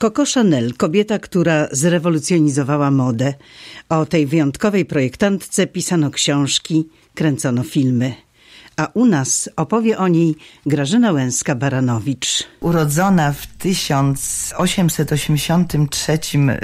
Coco Chanel, kobieta, która zrewolucjonizowała modę. O tej wyjątkowej projektantce pisano książki, kręcono filmy. A u nas opowie o niej Grażyna Łęska-Baranowicz. Urodzona w 1883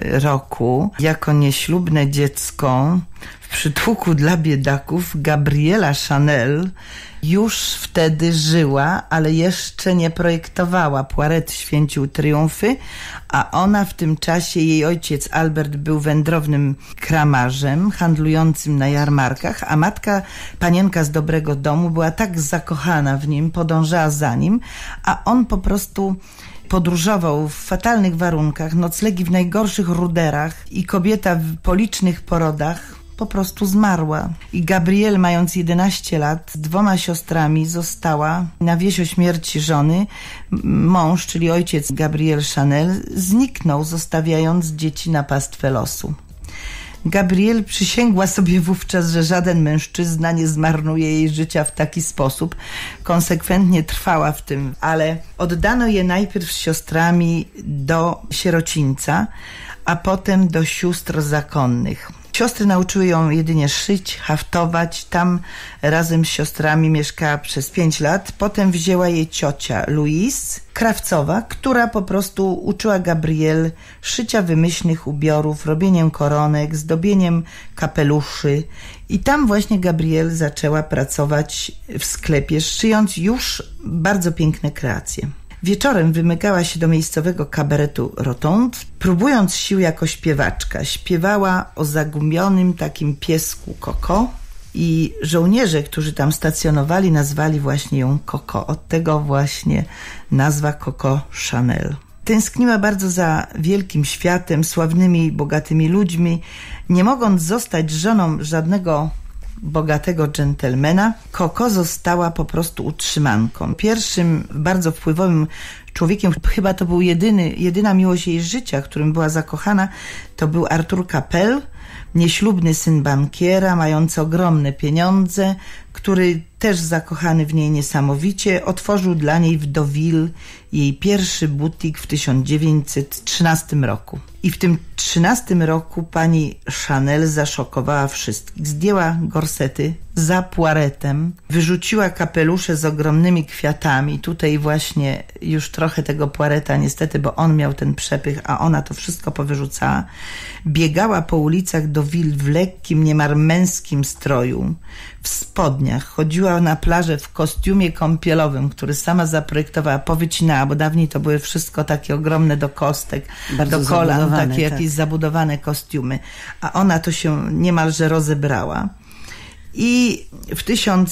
roku jako nieślubne dziecko w przytułku dla biedaków, Gabriela Chanel już wtedy żyła, ale jeszcze nie projektowała. Poiret święcił triumfy, a ona w tym czasie, jej ojciec Albert był wędrownym kramarzem, handlującym na jarmarkach, a matka, panienka z dobrego domu, była tak zakochana w nim, podążała za nim, a on po prostu podróżował w fatalnych warunkach, noclegi w najgorszych ruderach i kobieta po licznych porodach po prostu zmarła. I Gabrielle, mając 11 lat, z 2 siostrami została na wieść o śmierci żony. Mąż, czyli ojciec Gabrielle Chanel, zniknął, zostawiając dzieci na pastwę losu. Gabrielle przysięgła sobie wówczas, że żaden mężczyzna nie zmarnuje jej życia w taki sposób. Konsekwentnie trwała w tym, ale oddano je najpierw z siostrami do sierocińca, a potem do sióstr zakonnych. Siostry nauczyły ją jedynie szyć, haftować. Tam razem z siostrami mieszkała przez 5 lat. Potem wzięła jej ciocia Louise, krawcowa, która po prostu uczyła Gabrielle szycia wymyślnych ubiorów, robieniem koronek, zdobieniem kapeluszy. I tam właśnie Gabrielle zaczęła pracować w sklepie, szyjąc już bardzo piękne kreacje. Wieczorem wymykała się do miejscowego kabaretu Rotonde, próbując sił jako śpiewaczka. Śpiewała o zagubionym takim piesku Coco i żołnierze, którzy tam stacjonowali, nazwali właśnie ją Coco. Od tego właśnie nazwa Coco Chanel. Tęskniła bardzo za wielkim światem, sławnymi i bogatymi ludźmi. Nie mogąc zostać żoną żadnego bogatego dżentelmena, Coco została po prostu utrzymanką. Pierwszym bardzo wpływowym człowiekiem, chyba to był jedyna miłość jej życia, którym była zakochana, to był Arthur Capel, nieślubny syn bankiera, mający ogromne pieniądze, który też zakochany w niej niesamowicie, otworzył dla niej w Deauville jej pierwszy butik w 1913 roku. I w tym 13 roku pani Chanel zaszokowała wszystkich. Zdjęła gorsety za Poiretem, wyrzuciła kapelusze z ogromnymi kwiatami. Tutaj właśnie już trochę tego Poireta niestety, bo on miał ten przepych, a ona to wszystko powyrzucała. Biegała po ulicach Deauville w lekkim, niemal męskim stroju, w spodniach. Chodziła na plażę w kostiumie kąpielowym, który sama zaprojektowała, powycinała, bo dawniej to były wszystko takie ogromne do kostek, bardzo do kolan, takie jakieś zabudowane kostiumy. A ona to się niemalże rozebrała. I w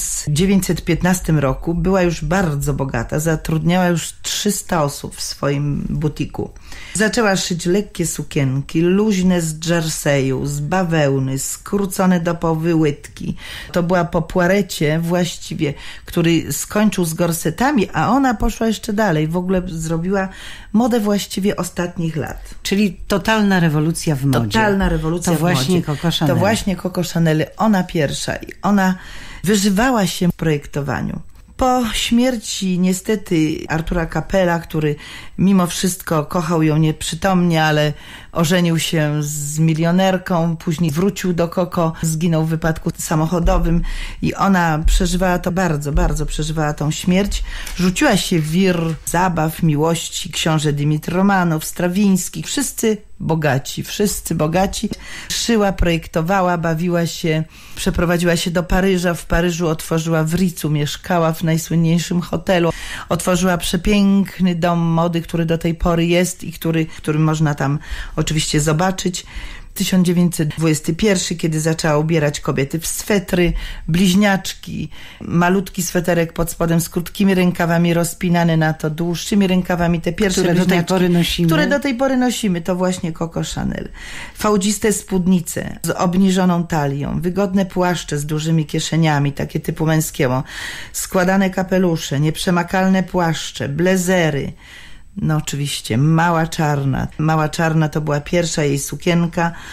1915 roku była już bardzo bogata, zatrudniała już 300 osób w swoim butiku. Zaczęła szyć lekkie sukienki, luźne z jerseyu, z bawełny, skrócone do połowy łydki. To była po Poirecie właściwie, który skończył z gorsetami, a ona poszła jeszcze dalej. W ogóle zrobiła modę właściwie ostatnich lat. Czyli totalna rewolucja w modzie. Totalna rewolucja w modzie. To właśnie Coco Chanel. To właśnie Coco Chanel. Ona pierwsza. I ona wyżywała się w projektowaniu. Po śmierci niestety Artura Capela, który mimo wszystko kochał ją nieprzytomnie, ale ożenił się z milionerką, później wrócił do Coco, zginął w wypadku samochodowym i ona przeżywała to bardzo przeżywała tą śmierć. Rzuciła się w wir zabaw, miłości, książę Dymitr Romanow, Strawiński, wszyscy bogaci. Szyła, projektowała, bawiła się, przeprowadziła się do Paryża. W Paryżu otworzyła w Rizu, mieszkała w najsłynniejszym hotelu. Otworzyła przepiękny dom mody, który do tej pory jest i który można tam oczywiście zobaczyć. 1921, kiedy zaczęła ubierać kobiety w swetry, bliźniaczki, malutki sweterek pod spodem z krótkimi rękawami rozpinany na to dłuższymi rękawami, te pierwsze które bliźniaczki, które do tej pory nosimy, to właśnie Coco Chanel. Fałdziste spódnice z obniżoną talią, wygodne płaszcze z dużymi kieszeniami, takie typu męskiego, składane kapelusze, nieprzemakalne płaszcze, blezery. No oczywiście, Mała Czarna to była pierwsza jej sukienka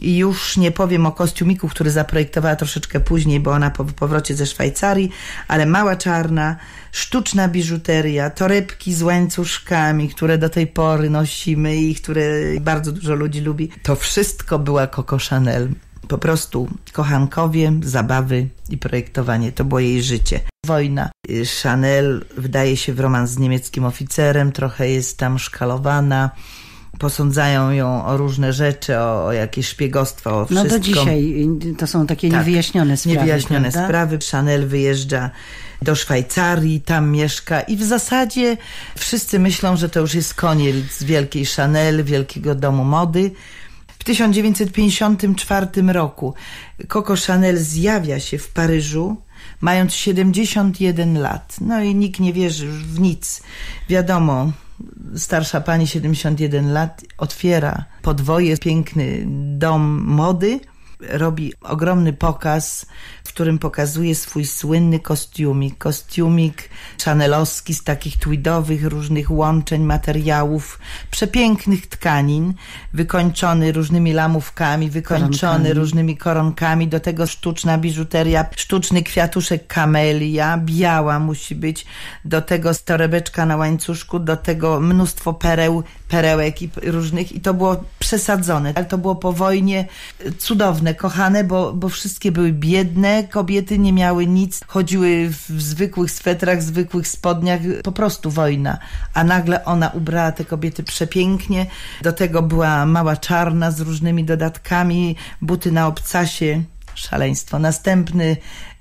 I już nie powiem o kostiumiku, który zaprojektowała troszeczkę później, bo ona po powrocie ze Szwajcarii, ale mała czarna, sztuczna biżuteria, torebki z łańcuszkami, które do tej pory nosimy i które bardzo dużo ludzi lubi. To wszystko była Coco Chanel. Po prostu kochankowie, zabawy i projektowanie. To było jej życie. Wojna. Chanel wdaje się w romans z niemieckim oficerem, trochę jest tam szkalowana. Posądzają ją o różne rzeczy, o jakieś szpiegostwo, o wszystko. No do dzisiaj to są takie niewyjaśnione sprawy. Niewyjaśnione prawda? sprawy. Chanel wyjeżdża do Szwajcarii, tam mieszka i w zasadzie wszyscy myślą, że to już jest koniec wielkiej Chanel, wielkiego domu mody. W 1954 roku Coco Chanel zjawia się w Paryżu, mając 71 lat. No i nikt nie wierzy już w nic. Wiadomo, starsza pani 71 lat otwiera podwoje, piękny dom mody, robi ogromny pokaz, w którym pokazuje swój słynny kostiumik chanelowski z takich tweedowych różnych łączeń, materiałów, przepięknych tkanin, wykończony różnymi lamówkami, wykończony różnymi koronkami, do tego sztuczna biżuteria, sztuczny kwiatuszek kamelia, biała musi być, do tego torebeczka na łańcuszku, do tego mnóstwo perełek i różnych, i to było przesadzone, ale to było po wojnie cudowne, kochane, bo wszystkie były biedne, kobiety nie miały nic, chodziły w zwykłych swetrach, zwykłych spodniach, po prostu wojna. A nagle ona ubrała te kobiety przepięknie, do tego była mała czarna z różnymi dodatkami, buty na obcasie, szaleństwo. Następny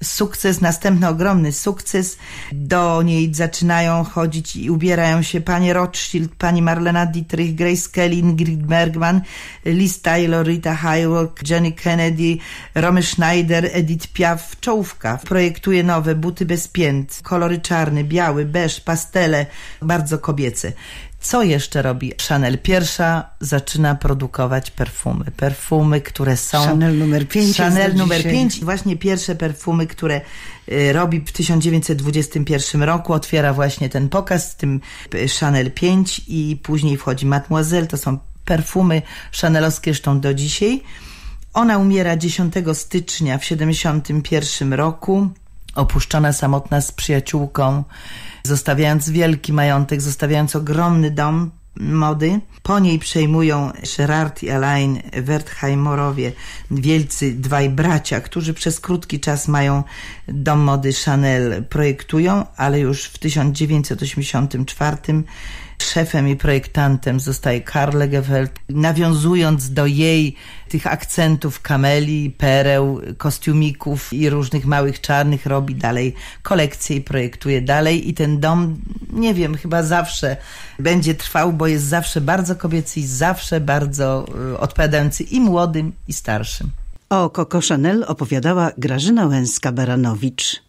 ogromny sukces. Do niej zaczynają chodzić i ubierają się pani Rothschild, pani Marlena Dietrich, Grace Kelly, Ingrid Bergman, Liz Taylor, Rita Hayworth, Jenny Kennedy, Romy Schneider, Edith Piaf. Czołówka. Projektuje nowe buty bez pięt, kolory czarny, biały, beż, pastele, bardzo kobiece. Co jeszcze robi Chanel? Pierwsza zaczyna produkować perfumy, które są... Chanel numer 5. Chanel numer 5. Właśnie pierwsze perfumy, które robi w 1921 roku. Otwiera właśnie ten pokaz z tym Chanel 5 i później wchodzi Mademoiselle. To są perfumy chanelowskie zresztą do dzisiaj. Ona umiera 10 stycznia w 1971 roku. Opuszczona, samotna, z przyjaciółką, zostawiając wielki majątek, zostawiając ogromny dom mody. Po niej przejmują Gerard i Alain Wertheimorowie, wielcy dwaj bracia, którzy przez krótki czas mają dom mody Chanel, projektują, ale już w 1984 szefem i projektantem zostaje Karl Lagerfeld, nawiązując do jej tych akcentów kameli, pereł, kostiumików i różnych małych czarnych, robi dalej kolekcję i projektuje dalej i ten dom, nie wiem, chyba zawsze będzie trwał, bo jest zawsze bardzo kobiecy i zawsze bardzo odpowiadający i młodym, i starszym. O Coco Chanel opowiadała Grażyna Łęska-Baranowicz.